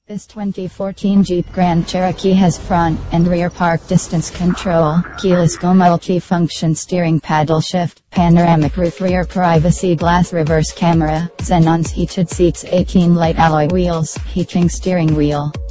This 2014 Jeep Grand Cherokee has front and rear park distance control, keyless go multi-function steering paddle shift, panoramic roof rear privacy glass reverse camera, xenons heated seats 18 light alloy wheels, heating steering wheel.